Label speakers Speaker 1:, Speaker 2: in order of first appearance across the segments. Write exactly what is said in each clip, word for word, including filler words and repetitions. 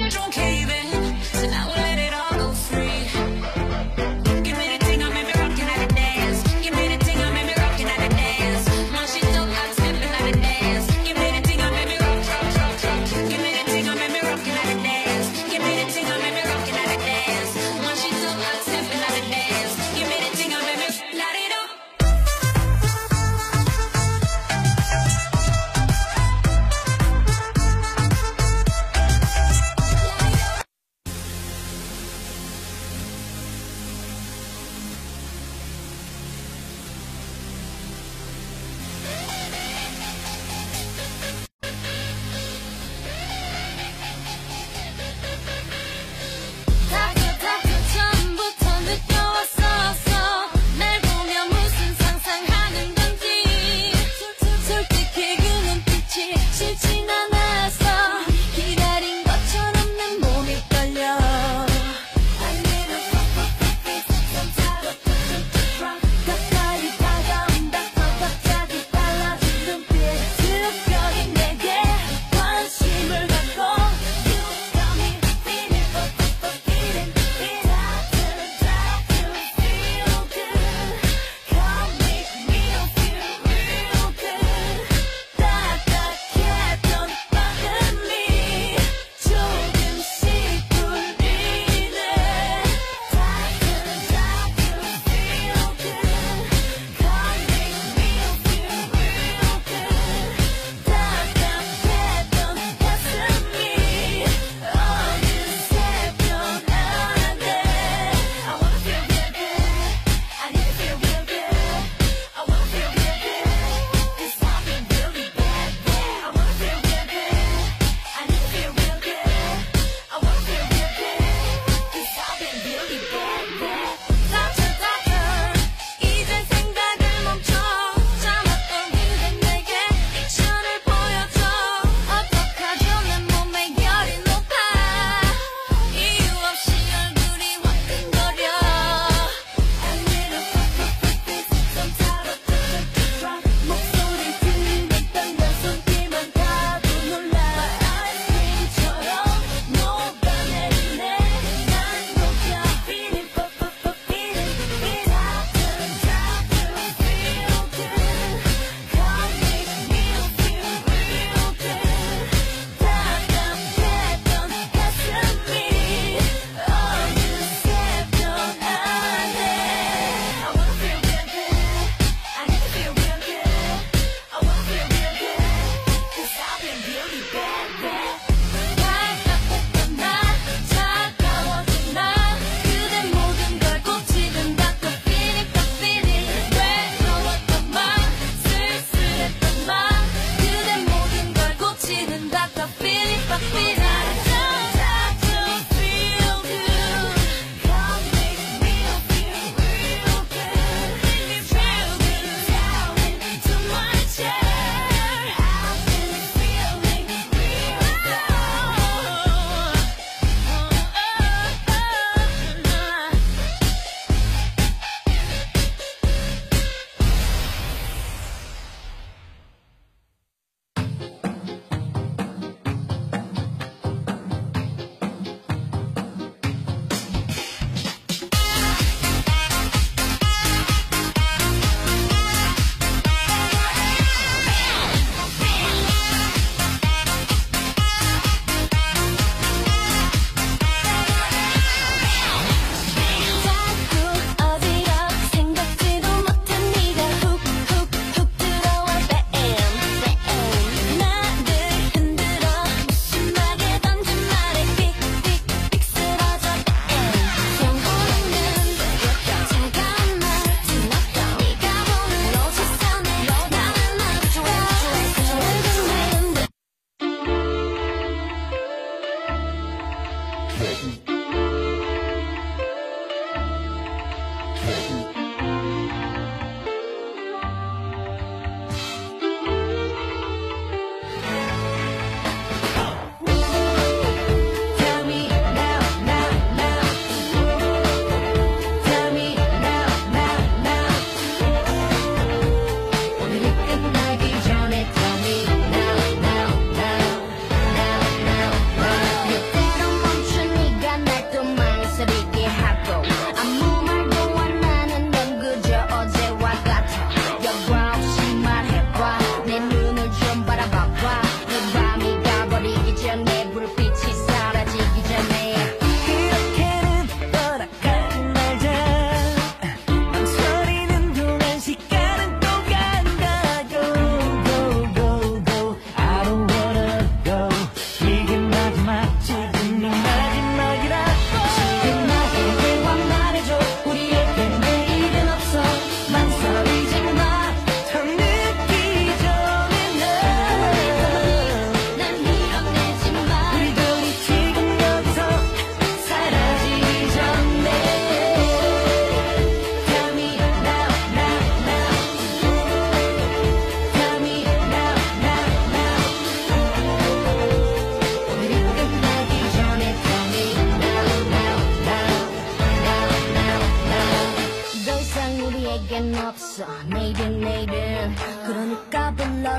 Speaker 1: Don't cave in, so now we let it all go free. Give me the thing, I made me rockin' at the dance. Give me the thing, I made me rockin' at the dance. My shit so hot, steppin' at the dance. Give me the thing, I made me rock, rock, rock, rock. Give me the thing, I made me rockin' at the dance. Give me the thing, I made me rockin' at the dance. My shit so hot, steppin' at the dance. Give me the thing, I made me light it up.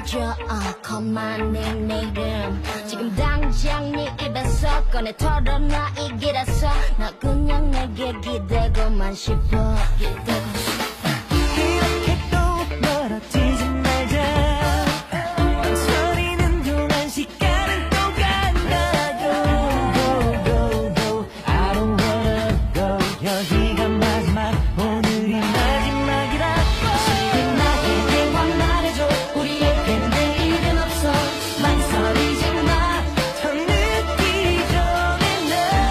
Speaker 2: 들어줘 어, 거만해 내 이름 지금 당장 네 입에서 꺼내 털어놔 이 길에서 나 그냥 내게 기대고만 싶어 기대고 싶어
Speaker 3: 이렇게 또 멀어지지 말자 소리는 동안 시간은 또 간다 Go go go go I don't wanna go 여기가 마지막 오늘이 마지막이라 지금 나에게 와 말해줘 우리에겐 내일은 없어 망설이지 마 더 늦기 전에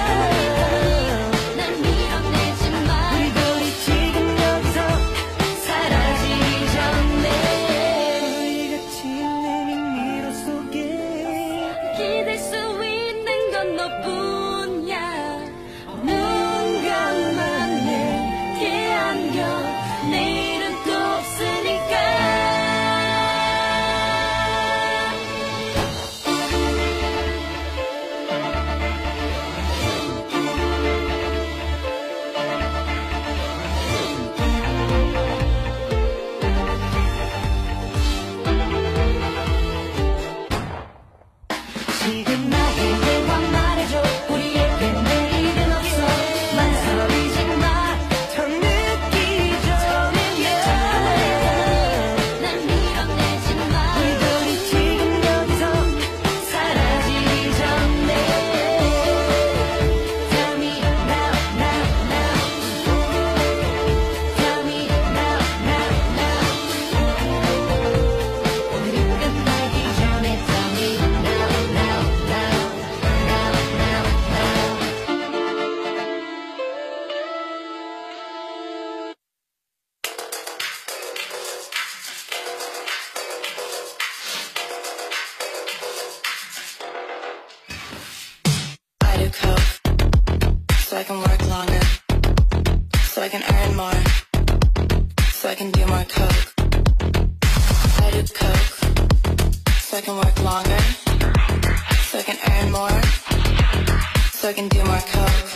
Speaker 2: 날 밀어내지 마
Speaker 3: 우리 둘이 지금 여기서 사라지기 전에 우리가 지내는 미로 속에
Speaker 2: 기댈 수 있는 건 너뿐이야 눈 감아 내게 안겨 내일은 또 없으니까
Speaker 3: 지금 나에게 와 말해줘 우리에겐 내일은 없어 망설이지 마더 늦기 전에
Speaker 2: 날 밀어내지 마
Speaker 3: 우리 둘이 지금 여기서 사라지기 전에 Tell me now now now Tell me now now now 오늘이 끝나기 전에 Tell me now now now now now now
Speaker 4: I do coke so I can work longer, so I can earn more, so I can do more coke. I do coke so I can work longer, so I can earn more, so I can do more coke.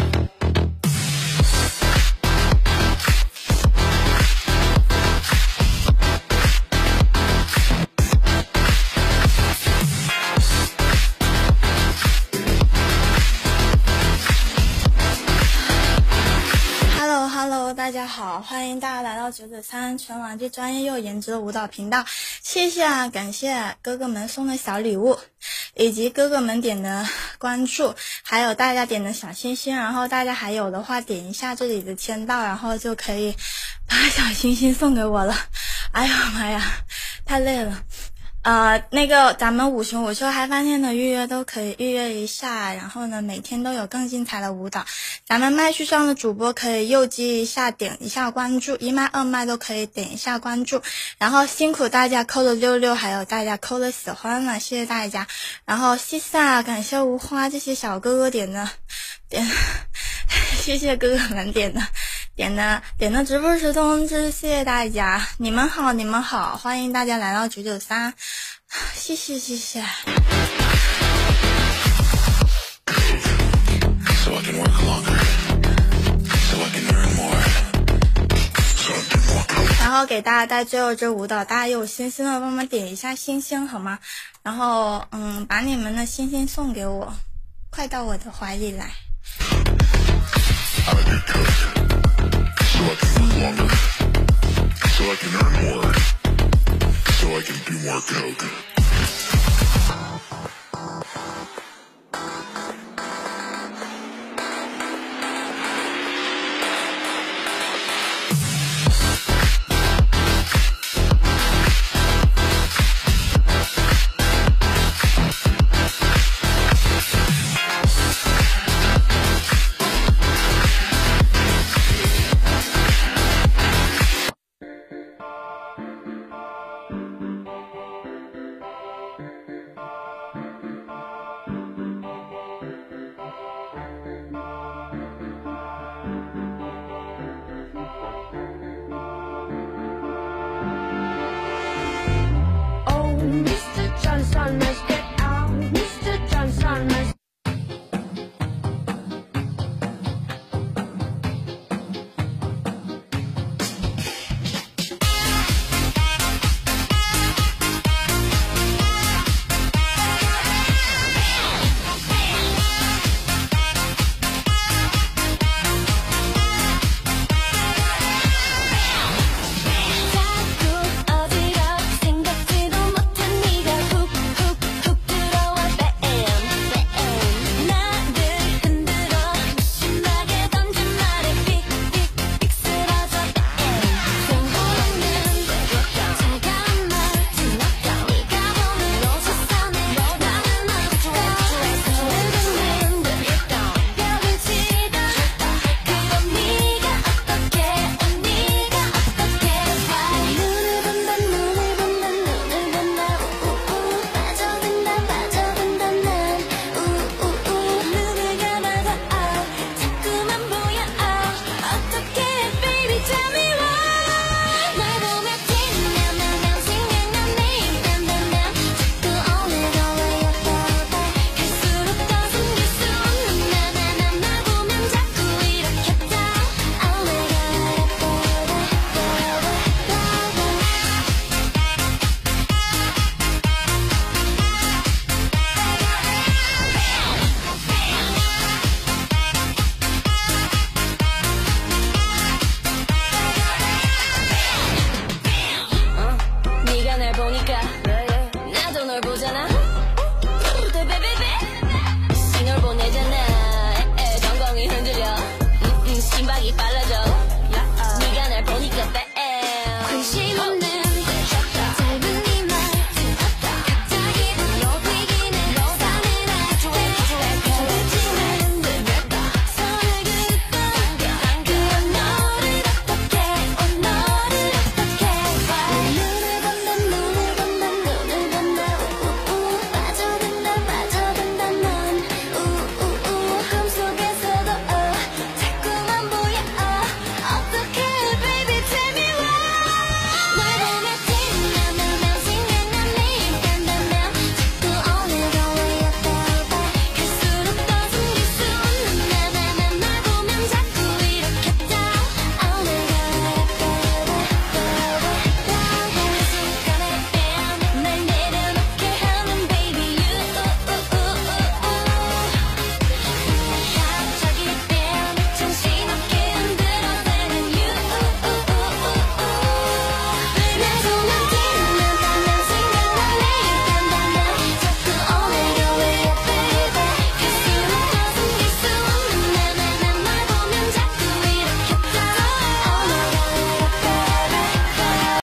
Speaker 5: Hello Hello， 大家好，欢迎大家来到九九三全网最专业又颜值的舞蹈频道，谢谢啊，感谢哥哥们送的小礼物，以及哥哥们点的关注，还有大家点的小心心，然后大家还有的话点一下这里的签到，然后就可以把小心心送给我了。哎呀妈呀，太累了。呃，那个咱们五雄五秀嗨翻天的预约都可以预约一下，然后呢，每天都有更精彩的舞蹈。咱们麦序上的主播可以右击一下，点一下关注，一麦二麦都可以点一下关注。然后辛苦大家扣了六六，还有大家扣了喜欢了，谢谢大家。然后西萨，感谢无花这些小哥哥点的点，谢谢哥哥们点的。点的点的直播时通知，谢谢大家，你们好，你们好，欢迎大家来到九九三，谢谢谢谢。然后给大家带最后这舞蹈，大家有星星的帮忙点一下星星好吗？然后嗯，把你们的星星送给我，快到我的怀里来。
Speaker 6: So I can work longer, so I can earn more, so I can do more coke.